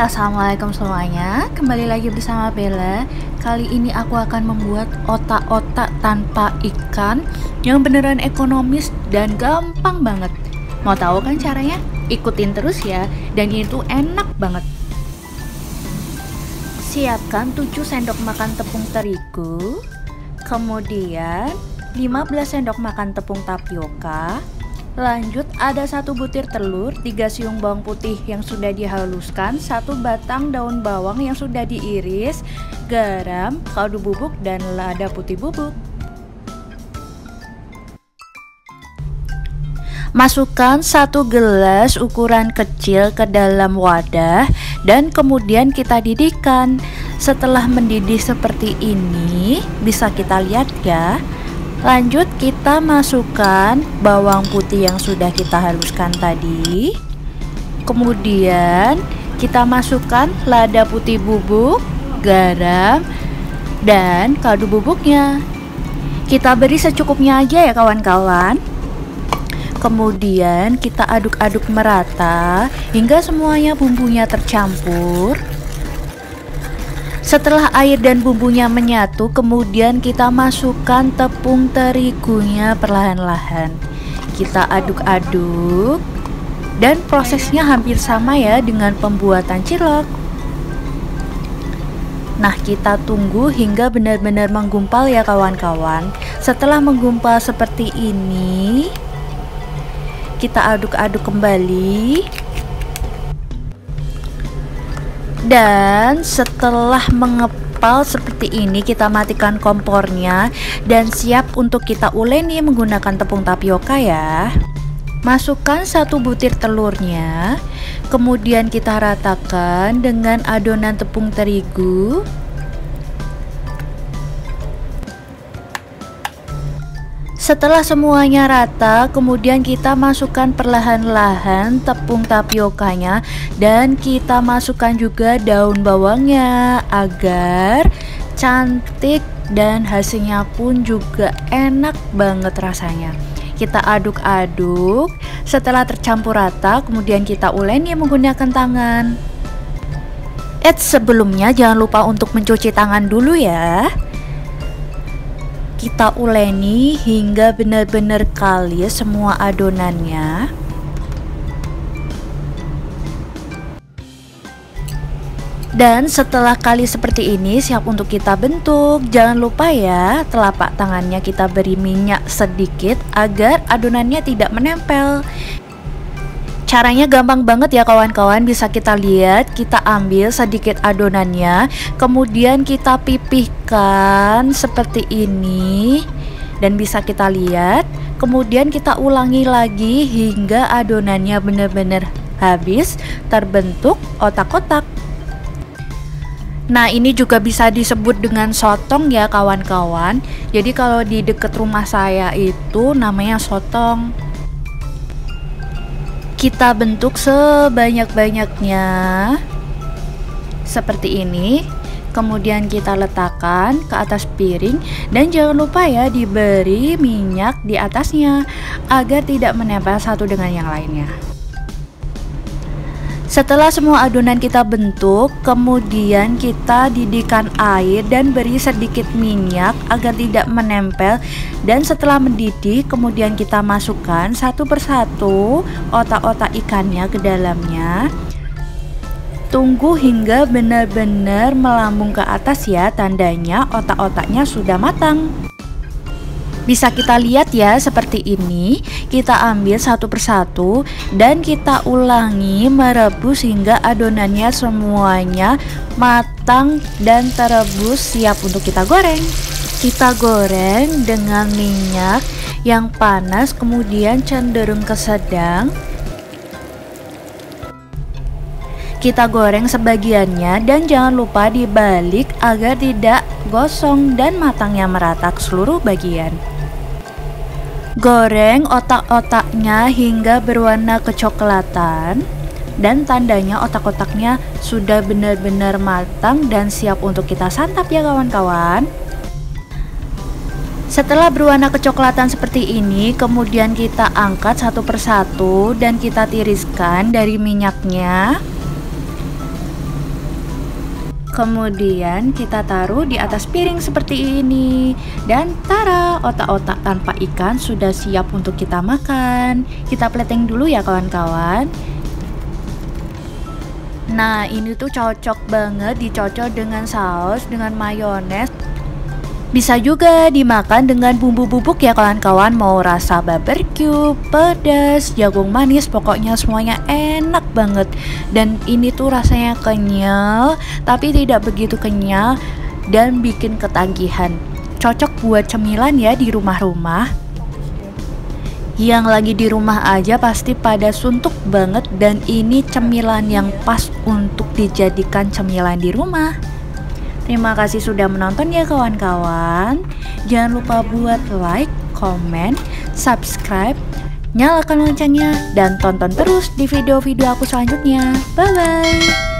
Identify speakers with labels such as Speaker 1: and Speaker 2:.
Speaker 1: Assalamualaikum semuanya, kembali lagi bersama Bella. Kali ini aku akan membuat otak-otak tanpa ikan yang beneran ekonomis dan gampang banget. Mau tahu kan caranya? Ikutin terus ya, dan itu enak banget. Siapkan 7 sendok makan tepung terigu, kemudian 15 sendok makan tepung tapioka. Lanjut ada 1 butir telur, 3 siung bawang putih yang sudah dihaluskan, 1 batang daun bawang yang sudah diiris, garam, kaldu bubuk, dan lada putih bubuk. Masukkan 1 gelas ukuran kecil ke dalam wadah dan kemudian kita didihkan. Setelah mendidih seperti ini, bisa kita lihat ya. Lanjut kita masukkan bawang putih yang sudah kita haluskan tadi. Kemudian kita masukkan lada putih bubuk, garam, dan kaldu bubuknya. Kita beri secukupnya aja ya kawan-kawan. Kemudian kita aduk-aduk merata hingga semuanya bumbunya tercampur. Setelah air dan bumbunya menyatu, kemudian kita masukkan tepung terigunya perlahan-lahan. Kita aduk-aduk dan prosesnya hampir sama ya dengan pembuatan cilok. Nah, kita tunggu hingga benar-benar menggumpal ya kawan-kawan. Setelah menggumpal seperti ini, kita aduk-aduk kembali. Dan setelah mengepal seperti ini, kita matikan kompornya dan siap untuk kita uleni menggunakan tepung tapioka ya. Masukkan 1 butir telurnya, kemudian kita ratakan dengan adonan tepung terigu. Setelah semuanya rata, kemudian kita masukkan perlahan-lahan tepung tapiokanya dan kita masukkan juga daun bawangnya agar cantik dan hasilnya pun juga enak banget rasanya. Kita aduk-aduk, setelah tercampur rata kemudian kita uleni menggunakan tangan. Sebelumnya jangan lupa untuk mencuci tangan dulu ya. Kita uleni hingga benar-benar kalis semua adonannya. Dan setelah kalis seperti ini, siap untuk kita bentuk. Jangan lupa ya, telapak tangannya kita beri minyak sedikit agar adonannya tidak menempel. Caranya gampang banget ya kawan-kawan, bisa kita lihat. Kita ambil sedikit adonannya, kemudian kita pipihkan seperti ini dan bisa kita lihat. Kemudian kita ulangi lagi hingga adonannya benar-benar habis terbentuk otak-otak. Nah, ini juga bisa disebut dengan sotong ya kawan-kawan. Jadi kalau di dekat rumah saya itu namanya sotong. Kita bentuk sebanyak-banyaknya seperti ini, kemudian kita letakkan ke atas piring dan jangan lupa ya diberi minyak di atasnya agar tidak menempel satu dengan yang lainnya. Setelah semua adonan kita bentuk, kemudian kita didihkan air dan beri sedikit minyak agar tidak menempel. Dan setelah mendidih, kemudian kita masukkan satu persatu otak-otak ikannya ke dalamnya. Tunggu hingga benar-benar melambung ke atas ya, tandanya otak-otaknya sudah matang. Bisa kita lihat ya seperti ini. Kita ambil satu persatu dan kita ulangi merebus hingga adonannya semuanya matang dan terebus, siap untuk kita goreng. Kita goreng dengan minyak yang panas kemudian cenderung ke sedang. Kita goreng sebagiannya dan jangan lupa dibalik agar tidak gosong dan matangnya merata ke seluruh bagian. Goreng otak-otaknya hingga berwarna kecoklatan dan tandanya otak-otaknya sudah benar-benar matang dan siap untuk kita santap ya kawan-kawan. Setelah berwarna kecoklatan seperti ini, kemudian kita angkat satu persatu dan kita tiriskan dari minyaknya. Kemudian kita taruh di atas piring seperti ini. Dan tara, otak-otak tanpa ikan sudah siap untuk kita makan. Kita plating dulu ya kawan-kawan. Nah, ini tuh cocok banget dicocol dengan saus, dengan mayones. Bisa juga dimakan dengan bumbu bubuk ya kawan-kawan. Mau rasa barbecue, pedas, jagung manis, pokoknya semuanya enak banget. Dan ini tuh rasanya kenyal, tapi tidak begitu kenyal dan bikin ketagihan. Cocok buat cemilan ya di rumah-rumah. Yang lagi di rumah aja pasti pada suntuk banget, dan ini cemilan yang pas untuk dijadikan cemilan di rumah. Terima kasih sudah menonton ya kawan-kawan. Jangan lupa buat like, comment, subscribe, nyalakan loncengnya, dan tonton terus di video-video aku selanjutnya. Bye-bye.